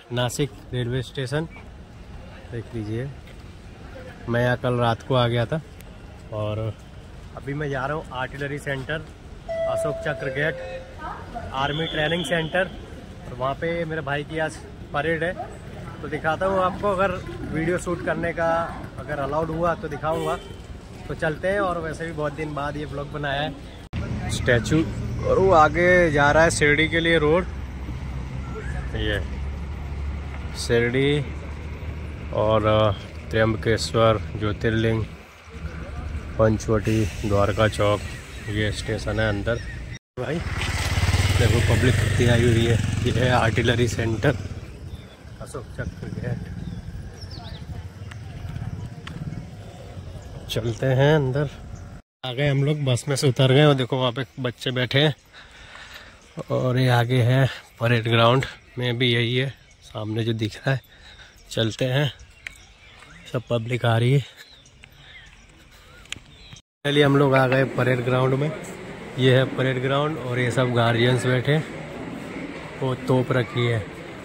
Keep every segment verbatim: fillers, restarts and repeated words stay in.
Nashik railway station देख लीजिए। मैं यहाँ कल रात को आ गया था और अभी मैं जा रहा हूँ आर्टिलरी सेंटर, अशोक चक्र गेट, आर्मी ट्रेनिंग सेंटर। और वहाँ पे मेरे भाई की आज परेड है, तो दिखाता हूँ आपको। अगर वीडियो शूट करने का अगर अलाउड हुआ तो दिखाऊंगा। तो चलते हैं। और वैसे भी बहुत दिन बाद ये ब्लॉग बनाया है स्टैचू। और वो आगे जा रहा है शिरडी के लिए रोड, ये शिरडी और त्र्यंबकेश्वर, ज्योतिर्लिंग, पंचवटी, द्वारका चौक, ये स्टेशन है अंदर। भाई देखो पब्लिक कितनी आई हुई है। ये है आर्टिलरी सेंटर, अशोक चक्र गेट। चलते हैं अंदर। आ गए हम लोग, बस में से उतर गए और देखो वहाँ पे बच्चे बैठे हैं। और ये आगे है परेड ग्राउंड में भी यही है, सामने जो दिख रहा है। चलते हैं, सब पब्लिक आ रही है। चलिए हम लोग आ गए परेड ग्राउंड में। ये है परेड ग्राउंड और ये सब गार्जियंस बैठे, वो तोप रखी है,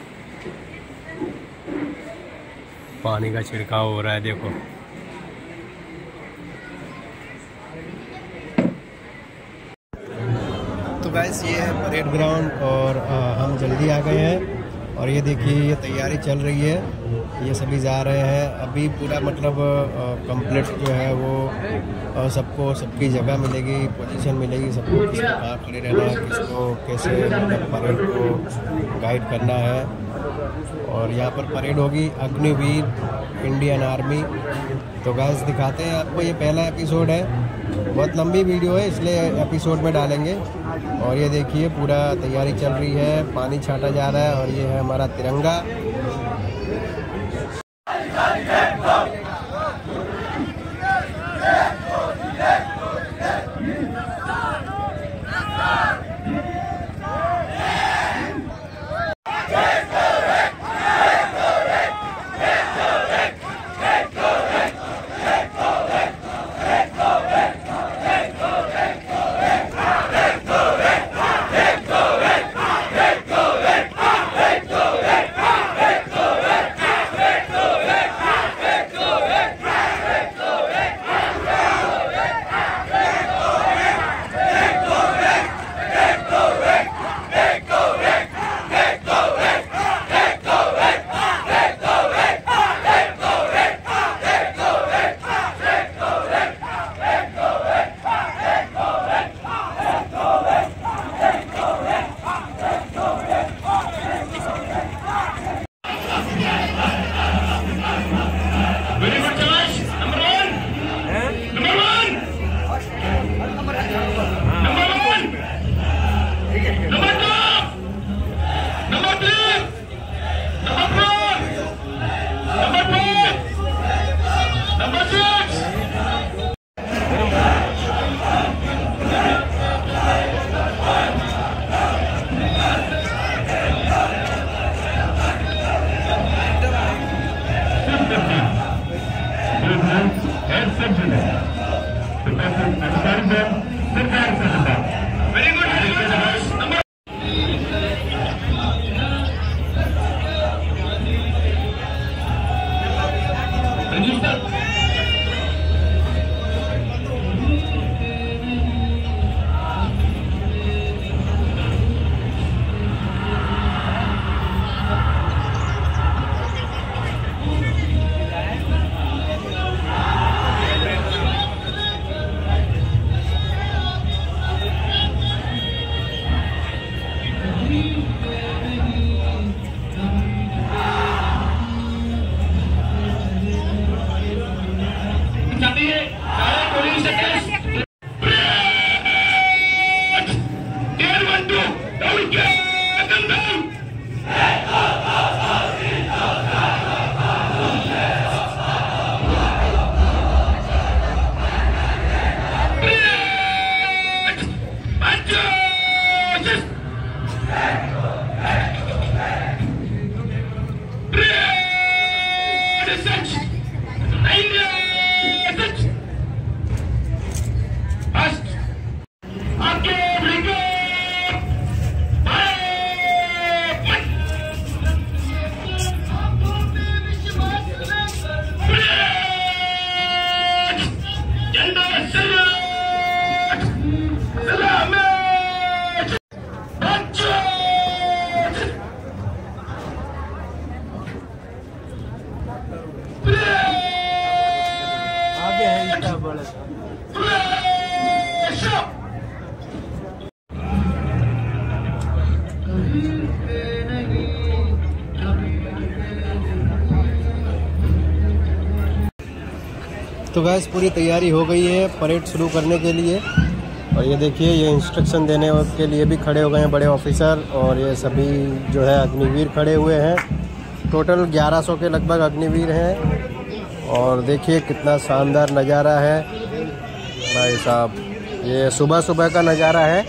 पानी का छिड़काव हो रहा है देखो। तो गाइस ये है परेड ग्राउंड और आ, हम जल्दी आ गए हैं। और ये देखिए ये तैयारी चल रही है, ये सभी जा रहे हैं अभी। पूरा मतलब कंप्लीट जो है वो सबको सबकी जगह मिलेगी, पोजीशन मिलेगी सबको, किसको कहाँ खड़े रहना है, किसको कैसे मतलब परेड को गाइड करना है। और यहाँ पर परेड होगी अग्निवीर इंडियन आर्मी। तो गाइस दिखाते हैं आपको, ये पहला एपिसोड है, बहुत लंबी वीडियो है इसलिए एपिसोड में डालेंगे। और ये देखिए पूरा तैयारी चल रही है, पानी छाटा जा रहा है और ये है हमारा तिरंगा। तो गैस पूरी तैयारी हो गई है परेड शुरू करने के लिए। और ये देखिए ये इंस्ट्रक्शन देने के लिए भी खड़े हो गए हैं बड़े ऑफिसर, और ये सभी जो है अग्निवीर खड़े हुए हैं। टोटल ग्यारह सौ के लगभग अग्निवीर हैं। और देखिए कितना शानदार नज़ारा है भाई साहब, ये सुबह सुबह का नज़ारा है।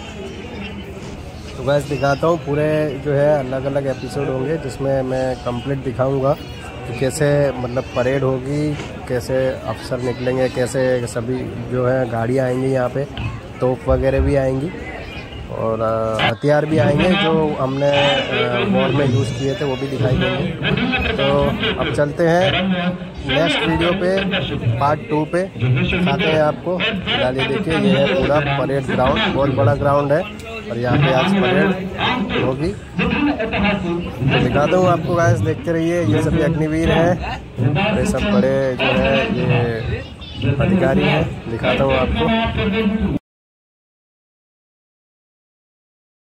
तो गैस दिखाता हूँ, पूरे जो है अलग अलग एपिसोड होंगे जिसमें मैं कंप्लीट दिखाऊंगा कि कैसे मतलब परेड होगी, कैसे अफसर निकलेंगे, कैसे सभी जो है गाड़ियाँ आएंगी यहाँ पे, तोप वगैरह भी आएंगी और हथियार भी आएंगे जो हमने वॉर में यूज़ किए थे वो भी दिखाई देंगे। तो अब चलते हैं नेक्स्ट वीडियो पे, पार्ट टू पे दिखाते हैं आपको। फिलहाल ये देखिए ये है पूरा परेड ग्राउंड, बहुत बड़ा ग्राउंड है और यहाँ पे आज परेड होगी। तो दिखाता हूँ आपको गाइस, देखते रहिए। ये सभी अग्निवीर हैं, ये सब बड़े जो है ये अधिकारी हैं, दिखाता हूँ आपको।